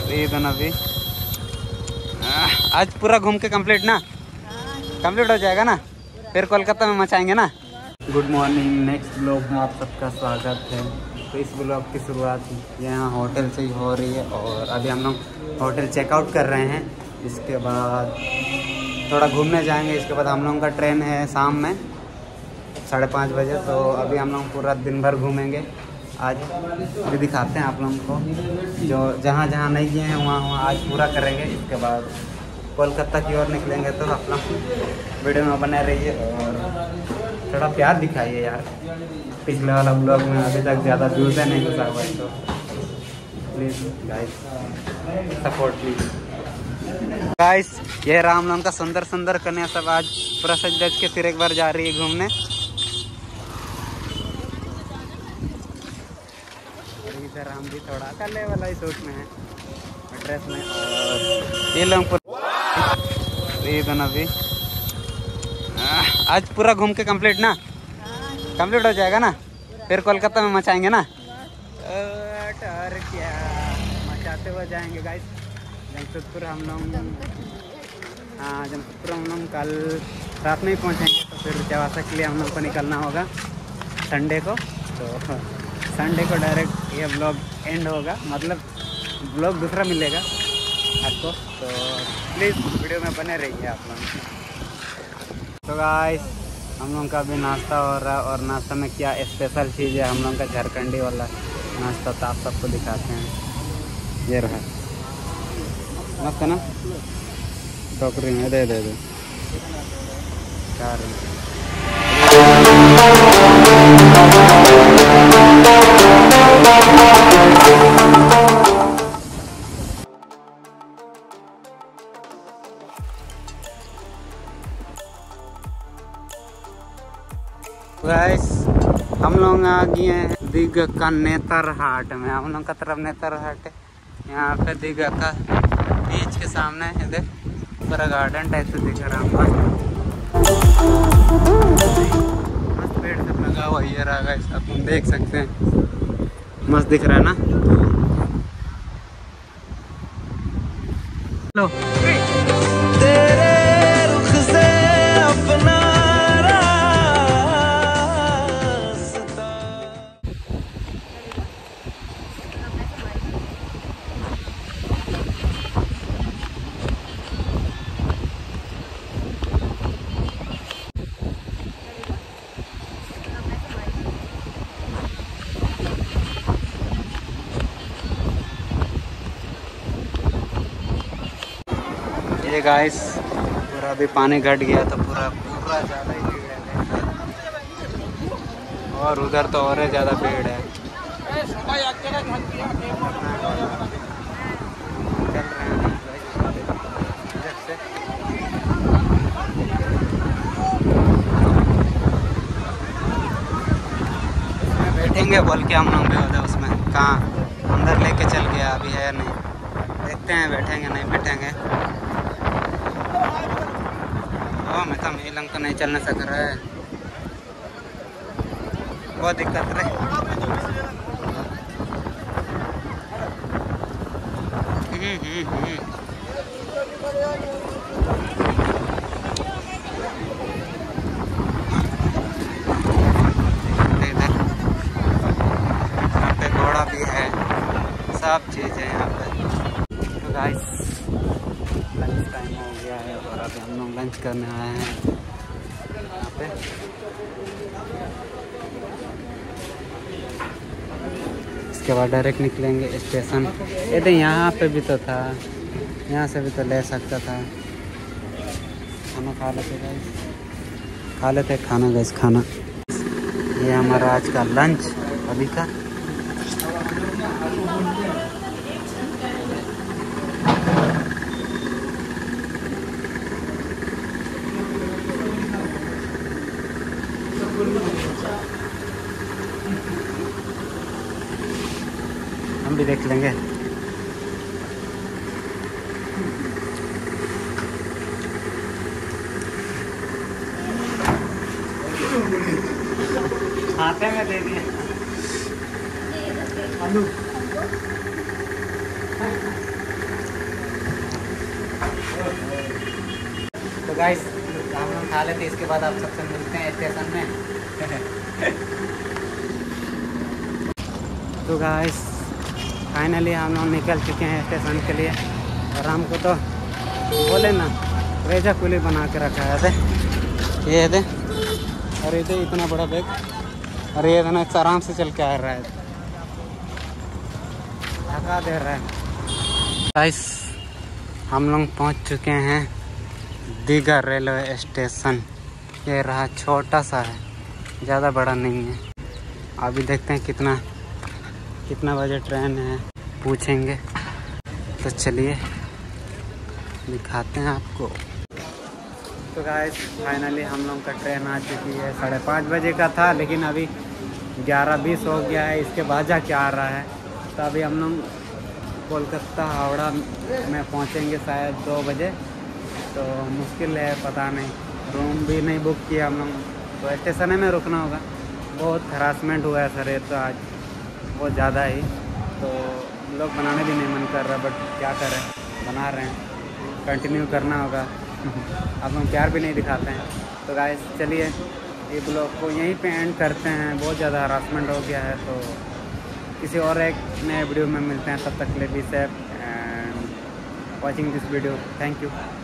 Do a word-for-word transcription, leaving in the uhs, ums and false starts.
Eden अभी आज पूरा घूम के कंप्लीट ना कंप्लीट हो जाएगा ना, फिर कोलकाता में मचाएंगे ना। गुड मॉर्निंग, नेक्स्ट ब्लॉग में आप सबका स्वागत है। तो इस ब्लॉग की शुरुआत यहाँ होटल से ही हो रही है और अभी हम लोग होटल चेकआउट कर रहे हैं। इसके बाद थोड़ा घूमने जाएंगे। इसके बाद हम लोगों का ट्रेन है शाम में साढ़े पाँच बजे, तो अभी हम लोग पूरा दिन भर घूमेंगे। आज अभी दिखाते हैं आप लोगों को, जो जहाँ जहाँ नहीं गए हैं वहाँ वहाँ आज पूरा करेंगे। इसके बाद कोलकाता की ओर निकलेंगे। तो आप लोग वीडियो में बने रहिए और थोड़ा प्यार दिखाइए यार। पिछले वाला ब्लॉग में अभी तक ज़्यादा व्यूज़ नहीं घुसा हुआ है, तो please guys support please. Guys ये राम लोगों का सुंदर सुंदर कन्या सब आज पूरा सज धज के फिर एक बार जा रही है घूमने। इधर हम भी थोड़ा कले वाला ही सूट में है, ड्रेस में। और ये लोग ईदन अभी आज पूरा घूम के कंप्लीट ना कंप्लीट हो जाएगा ना, फिर कोलकाता में मचाएंगे ना। और क्या मचाते हुए जाएंगे गाइस। जमशेदपुर हम लोग, हाँ जमशेदपुर हम लोग कल रात में ही पहुँचेंगे। तो फिर चवासा के लिए हम लोग को निकलना होगा संडे को। तो संडे को डायरेक्ट ये ब्लॉग एंड होगा, मतलब ब्लॉग दूसरा मिलेगा आपको। तो प्लीज़ वीडियो में बने रहिए आप लोग। तो गाइस हम लोगों का भी नाश्ता हो रहा है और नाश्ता में क्या स्पेशल चीज़ है हम लोगों का झारखंडी वाला नाश्ता, तो आप सबको दिखाते हैं। ये रहा मस्त है ना, टोकरी में दे दे दे चार। गाइस हम लोग आ गए हैं दीघा का नेतरहाट में। हम लोग का तरफ नेतरहाट है, यहाँ पे दीघा का बीच के सामने है। देख पूरा गार्डन टाइप से दिख रहा है, मस्त पेड़ सब लगा हुआ ये रहा गाइस, आप देख सकते हैं, मस्त दिख रहा है ना। लो ये गाइस पूरा अभी पानी घट गया तो पूरा पूरा ज़्यादा ही भीड़ है। और उधर तो और ज़्यादा भीड़ है। बैठेंगे बोल के हम लोग भी होते उसमें, कहाँ अंदर लेके चल गया, अभी है नहीं, देखते हैं बैठेंगे नहीं बैठेंगे। ओ मैं तो मेल को नहीं चलने सक रहा है, बहुत दिक्कत रहे। हम्म हम्म हम्म यहाँ पे घोड़ा भी है, सब चीज़ है यहाँ पे। तो गाइस लंच टाइम हो गया है और अभी हम लोग लंच करने आए हैं यहाँ पे। इसके बाद डायरेक्ट निकलेंगे स्टेशन। ये तो यहाँ पे भी तो था, यहाँ से भी तो ले सकता था। खाना खा लेते गाइस, खा लेते खाना गाइस खाना। ये हमारा आज का लंच अभी का। हम भी देख लेंगे। खाते में दे दिए आलू। गाइस हम लोग खा लेते, इसके बाद आप सबसे मिलते हैं स्टेशन में। तो गाइस फाइनली हम लोग निकल चुके हैं स्टेशन के लिए, और हमको तो बोले ना रेजा कुली बना के रखा है दे, ये दे, और ये दे इतना बड़ा बैग, और ये इतना आराम से चल के आ रहा है, थका दे रहा है। गाइस हम लोग पहुंच चुके हैं दीघा रेलवे स्टेशन। ये रहा, छोटा सा है, ज़्यादा बड़ा नहीं है। अभी देखते हैं कितना कितना बजे ट्रेन है, पूछेंगे। तो चलिए दिखाते हैं आपको। तो गाइस फाइनली हम लोग का ट्रेन आ चुकी है। साढ़े पाँच बजे का था, लेकिन अभी ग्यारह बीस हो गया है। इसके बाद जा क्या आ रहा है, तो अभी हम लोग कोलकाता हावड़ा में पहुंचेंगे शायद दो बजे। तो मुश्किल है, पता नहीं, रूम भी नहीं बुक किया हम लोग, तो स्टेशन में रुकना होगा। बहुत हरासमेंट हुआ है सर, ये तो आज बहुत ज़्यादा ही, तो लोग बनाने भी नहीं मन कर रहा, बट क्या करें, बना रहे हैं, कंटिन्यू करना होगा। अब हम प्यार भी नहीं दिखाते हैं। तो गाइस चलिए ये ब्लॉग को यहीं पे एंड करते हैं, बहुत ज़्यादा हरासमेंट हो गया है। तो किसी और एक नए वीडियो में मिलते हैं, तब तक के लिए be safe and watching this video. Thank you.